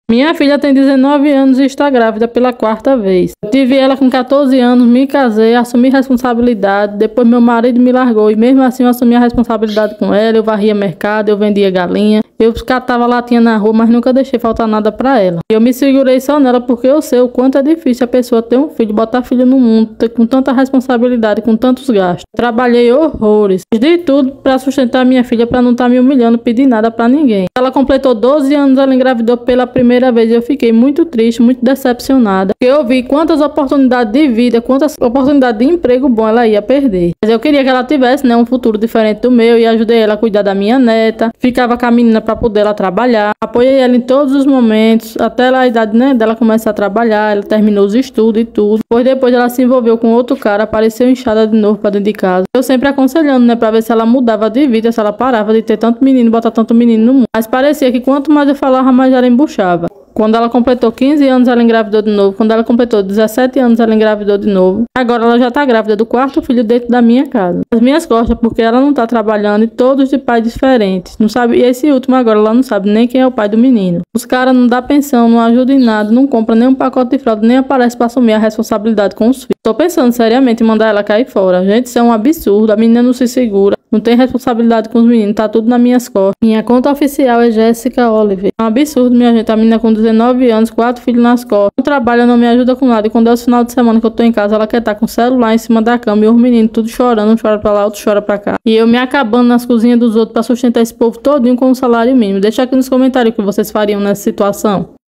Minha filha tem 19 anos e está grávida pela 4ª vez. Eu tive ela com 14 anos, me casei, assumi responsabilidade, depois meu marido me largou e mesmo assim eu assumi a responsabilidade com ela, eu varria mercado, eu vendia galinha, eu catava latinha na rua, mas nunca deixei faltar nada pra ela. Eu me segurei só nela porque eu sei o quanto é difícil a pessoa ter um filho, botar filho no mundo, ter com tanta responsabilidade, com tantos gastos. Trabalhei horrores, fiz de tudo pra sustentar minha filha, pra não estar me humilhando, pedir nada pra ninguém. Ela completou 12 anos, ela engravidou pela primeira vez. Eu fiquei muito triste, muito decepcionada, porque eu vi quantas oportunidades de vida, quantas oportunidades de emprego bom ela ia perder. Mas eu queria que ela tivesse, né, um futuro diferente do meu, e ajudei ela a cuidar da minha neta, ficava com a menina para poder ela trabalhar, apoiei ela em todos os momentos, até a idade, né, dela começar a trabalhar. Ela terminou os estudos e tudo. Depois ela se envolveu com outro cara, apareceu inchada de novo para dentro de casa. Eu sempre aconselhando, né, para ver se ela mudava de vida, se ela parava de ter tanto menino, botar tanto menino no mundo. Mas parecia que quanto mais eu falava, mais ela embuchava. Quando ela completou 15 anos, ela engravidou de novo. Quando ela completou 17 anos, ela engravidou de novo. Agora ela já tá grávida do 4º filho dentro da minha casa. As minhas costas, porque ela não tá trabalhando, e todos de pais diferentes. Não sabe, e esse último agora, ela não sabe nem quem é o pai do menino. Os caras não dão pensão, não ajudam em nada, não compram nem um pacote de fralda, nem aparece pra assumir a responsabilidade com os filhos. Tô pensando seriamente em mandar ela cair fora. Gente, isso é um absurdo. A menina não se segura, não tem responsabilidade com os meninos, tá tudo nas minhas costas. Minha conta oficial é Jéssica Oliver. É um absurdo, minha gente. A menina com 19 anos, 4 filhos nas costas, não trabalha, não me ajuda com nada. E quando é o final de semana que eu tô em casa, ela quer estar com o celular em cima da cama e os meninos tudo chorando, um chora pra lá, outro chora pra cá. E eu me acabando nas cozinhas dos outros pra sustentar esse povo todinho com um salário mínimo. Deixa aqui nos comentários o que vocês fariam nessa situação.